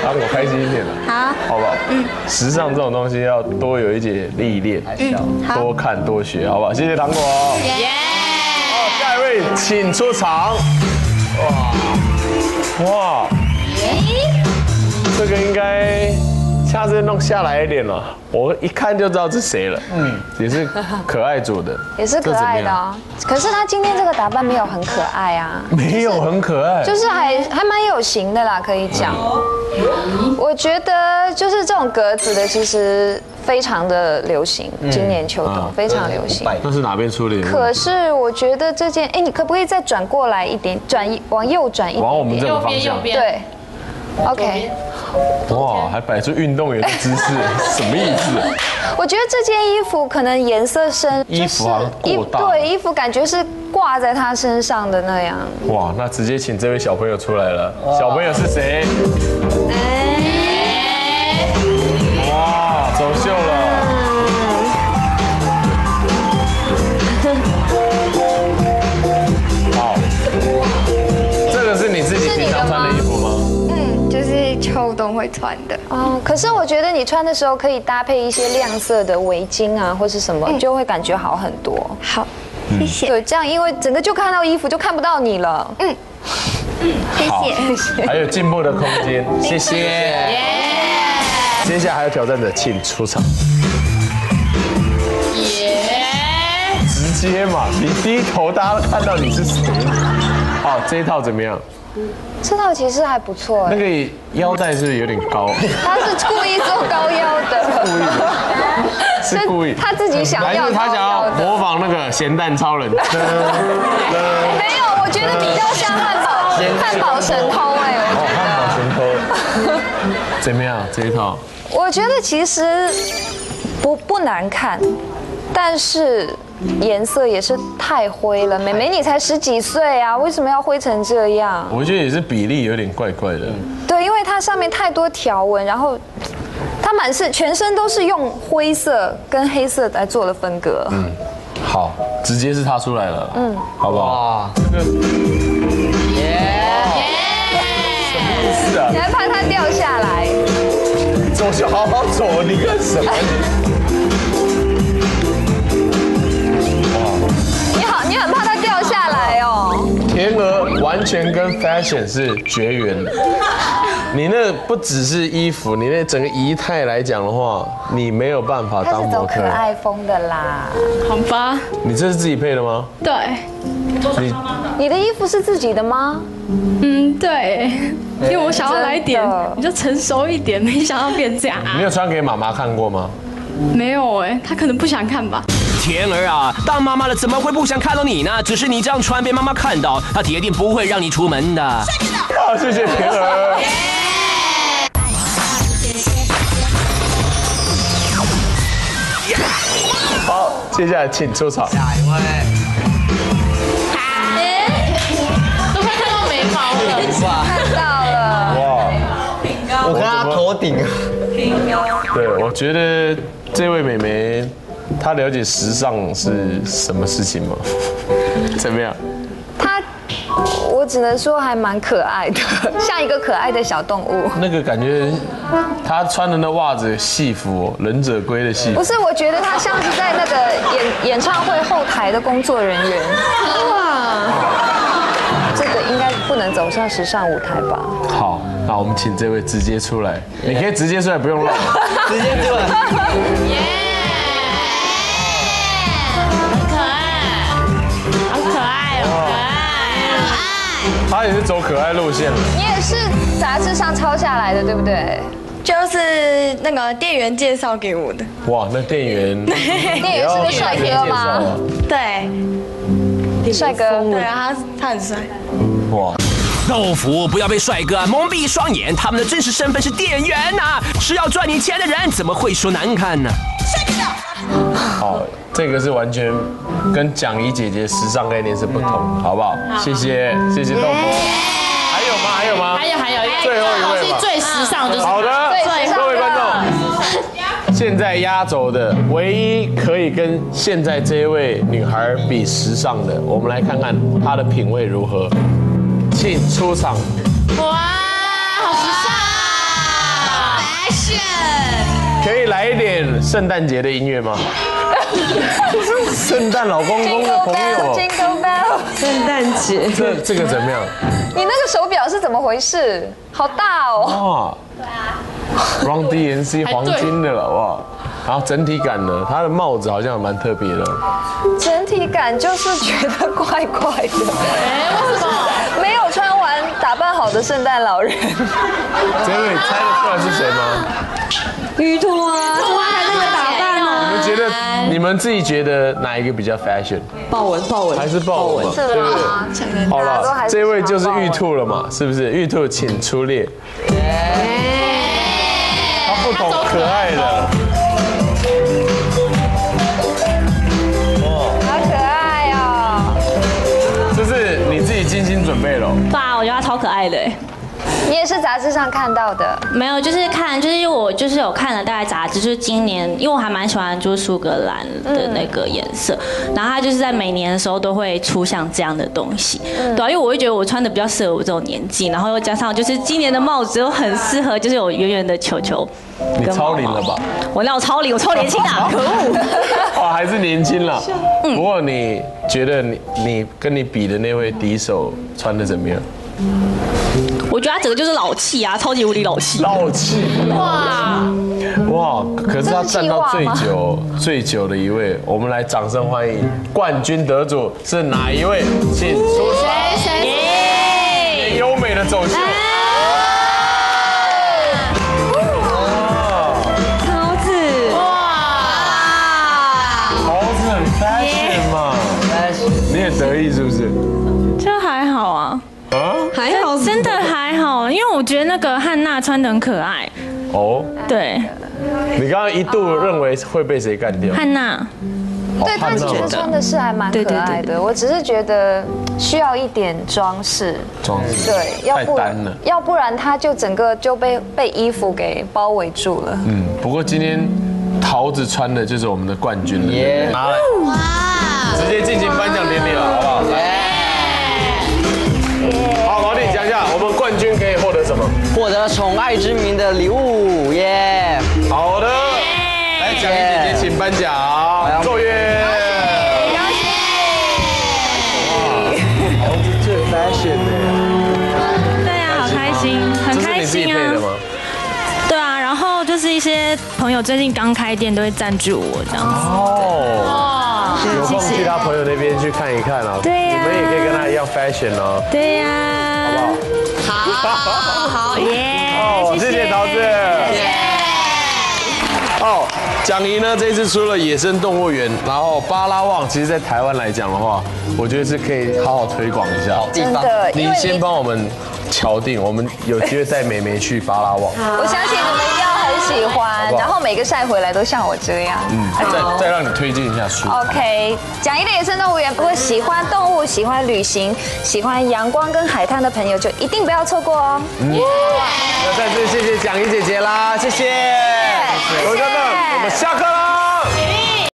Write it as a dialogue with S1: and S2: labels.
S1: 糖果开心一点了，好不好？时尚这种东西要多有一点历练，多看多学，好不好？谢谢糖果。好，下一位请出场。哇，这个应该下次弄下来一点了，我一看就知道是谁了。也是可爱组的，
S2: 也是可爱的啊。可是他今天这个打扮没有很可爱啊，
S1: 没有很可爱，
S2: 就是还蛮有型的啦，可以讲。我觉得就是这种格子的，其实非常的流行，今年秋冬非常流行。
S1: 那是哪边出的？
S2: 可是我觉得这件，你可不可以再转过来一点，往右转一点？
S1: 往我们这个方向。
S2: 对。OK。
S1: 哇，还摆出运动员的姿势，什么意思？
S2: 我觉得这件衣服可能颜色深，
S1: 衣服好像过大，
S2: 对，衣服感觉是挂在他身上的那样。
S1: 哇，那直接请这位小朋友出来了。小朋友是谁？哇，走秀了。好，这个是你自己平常穿的衣服吗？
S3: 就是秋冬会穿的
S2: 哦。可是我觉得你穿的时候可以搭配一些亮色的围巾啊，或是什么，就会感觉好很多。
S3: 好，谢谢。
S2: 对，这样因为整个就看到衣服，就看不到你了。
S3: 谢谢。
S1: 还有进步的空间，谢谢。接下来还有挑战者，请出场。直接嘛，你低头，大家都看到你是谁。好，这一套怎么样？
S2: 这套其实还不错。
S1: 那个腰带是不是有点高？
S2: 他是故意做高腰的。
S1: 故意的。是故意。
S2: 他自己想要。
S1: 还是他想要模仿那个咸蛋超人？没有，
S2: 我觉得比较像汉堡神偷哎，我觉得。
S1: 汉堡神偷。怎么样？这一套？
S2: 我觉得其实不难看，但是颜色也是太灰了。妹妹你才10几岁啊，为什么要灰成这样？
S1: 我觉得也是比例有点怪怪的。
S2: 对，因为它上面太多条纹，然后它全身都是用灰色跟黑色来做的分隔。
S1: 好，直接是他出来了。好不好？这个。什么意思啊？
S2: 你还怕它掉下来？
S1: 走就好好走，你干什么？
S2: 你很怕它掉下来哦。
S1: 天鹅完全跟 fashion 是绝缘的。你那不只是衣服，你那整个仪态来讲的话，你没有办法当模特。
S2: 它是走可爱风的啦。
S3: 好吧。
S1: 你这是自己配的吗？
S3: 对。
S2: 你的衣服是自己的吗？
S3: 对，因为我想要来一点比较成熟一点，没想到变这样。
S1: 你有穿给妈妈看过吗？
S3: 没有她可能不想看吧。
S4: 天儿啊，当妈妈的怎么会不想看到你呢？只是你这样穿被妈妈看到，她铁定不会让你出门的。
S1: 好，谢谢天儿。好，接下来请出场。
S5: 下一位。
S3: 都快看到眉毛了。
S2: 看到了。
S1: 哇，
S5: 我看他头顶啊。
S1: 对，我觉得这位妹妹，她了解时尚是什么事情吗？怎么样？
S2: 我只能说还蛮可爱的，像一个可爱的小动物。
S1: 那个感觉，她穿的那袜子戏服，忍者龟的戏服。
S2: 不是，我觉得她像是在那个演唱会后台的工作人员。哇，这个应该不能走上时尚舞台吧？
S1: 好，那我们请这位直接出来，你可以直接出来，不用绕。
S5: 直接出来。
S1: 他也是走可爱路线的。
S2: 你也是杂志上抄下来的，对不对？
S3: 就是那个店员介绍给我的。
S1: 哇，那店员
S2: 是个帅哥吗？
S3: 对，
S2: 帅哥。
S3: 对啊，他很帅。
S1: 哇，
S4: 豆腐不要被帅哥蒙蔽双眼，他们的真实身份是店员呐，是要赚你钱的人，怎么会说难看呢？
S1: 好，这个是完全跟蒋怡姐姐时尚概念是不同，好不好？谢谢豆腐。还有吗？
S6: 还有，
S1: 最后一位吧。
S6: 最时尚就是
S1: 好的，各位观众，现在压轴的唯一可以跟现在这一位女孩比时尚的，我们来看看她的品味如何。请出场。
S6: 哇，好时尚！
S1: 可以来一点圣诞节的音乐吗？圣诞老公公的朋友。
S2: Jingle Bell，
S6: 圣诞节，
S1: 这个怎么样？
S2: 你那个手表是怎么回事？好大哦！
S1: 哇 ，Run DMC 黄金的了哇！然后整体感呢，它的帽子好像蛮特别的。
S2: 整体感就是觉得怪怪的。为什么？没有穿完打扮好的圣诞老人。
S1: 这位猜得出来是谁吗？
S6: 玉兔啊，还那个打扮哦。
S1: 你们自己觉得哪一个比较 fashion？
S6: 豹纹，
S1: 还是豹纹嘛？对不对？好了，这位就是玉兔了嘛，是不是？玉兔请出列。他不懂可爱的。
S2: 好可爱哦！
S1: 这是你自己精心准备了。
S7: 对啊，我觉得他超可爱的。
S2: 你也是杂志上看到的？
S7: 没有，就是看，就是我就是有看了大概杂志，就是今年，因为我还蛮喜欢就是苏格兰的那个颜色，然后它就是在每年的时候都会出像这样的东西，对啊，因为我会觉得我穿的比较适合我这种年纪，然后又加上就是今年的帽子又很适合，就是有圆圆的球球。
S1: 你超龄了吧？
S7: 我超龄，我超年轻啊！可恶！
S1: 哇，还是年轻了。不过你觉得你跟你比的那位敌手穿的怎么样？
S7: 我觉得他整个就是老气啊，超级无敌老气。
S1: 老气哇！可是他站到最久的一位，我们来掌声欢迎冠军得主是哪一位？请出场。谁？优美的走秀。
S6: 桃子，
S1: 桃子很 fashion 嘛，你也得意是不是？
S3: 这还好啊。
S6: 还好，
S3: 真的还好，因为我觉得那个汉娜穿得很可爱。
S1: 哦，
S3: 对，
S1: 你刚刚一度认为会被谁干掉？
S3: 汉娜。
S2: 对，她其实穿的是还蛮可爱的，我只是觉得需要一点装饰。对，
S1: 太单了，
S2: 要不然她就整个就被衣服给包围住了。
S1: 不过今天桃子穿的就是我们的冠军了，拿来，哇，直接进行颁奖典礼了，好不好？好，老弟讲一下，我们冠军可以获得什么？
S5: 获得宠爱之名的礼物，耶！
S1: 好的，来，奖怡姐姐请颁奖，奏乐。桃子最 fashion 的。
S3: 对啊，好开心，很开心啊。
S1: 这是你自己配的吗？
S3: 对啊，然后就是一些朋友最近刚开店，都会赞助我这样子。
S1: 哦，有空去他朋友那边去看一看啊。
S3: 对呀，
S1: 你们也可以跟他一样 fashion 哦。
S3: 对呀，
S1: 好不好？
S3: 好耶！
S1: 哦，谢谢桃子。哦，蒋怡呢这次出了野生动物园，然后巴拉望，其实在台湾来讲的话，我觉得是可以好好推广一下。
S2: 真的，
S1: 你先帮我们敲定，我们有机会带妹妹去巴拉望。
S2: 我相信你们一定要很喜欢，然后每个晒回来都像我这样。
S1: 再让你推荐一下书。
S2: OK， 蒋怡的野生动物园，不过喜欢动物、喜欢旅行、喜欢阳光跟海滩的朋友，就一定不要错过哦。
S1: 那再次谢谢蒋怡姐姐啦，谢谢。同学们，我们下课啦。